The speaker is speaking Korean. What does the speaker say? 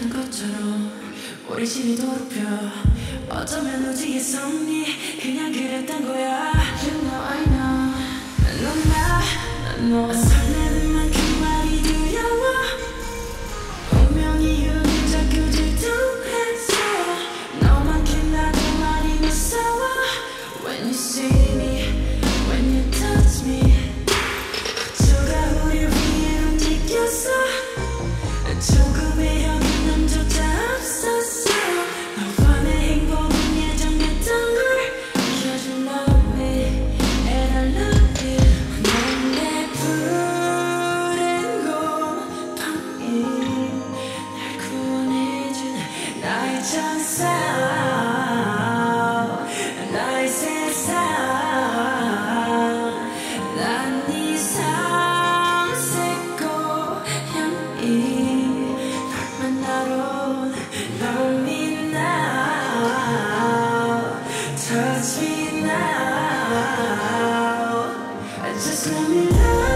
그랬던 것처럼 우리 심이 더럽혀 어쩌면 우지의 섭리 그냥 그랬던 거야. You know I know 넌 설레는 만큼 말이 두려워. 운명이 우릴 자꾸 질투했어. 너만큼 나도 말이 무서워. When you see me, when you touch me, 저가 우리 위에 움직였어. 조금의 여긴남조차 없었어. 너와 내 행복은 예정했던 걸 Cause you love me and I love you. 넌 내 푸른 곰팡이 날 구원해준 나의 천사 나의 세상. 난 네 삼색 고양이 Love me now, touch me now, just let me love.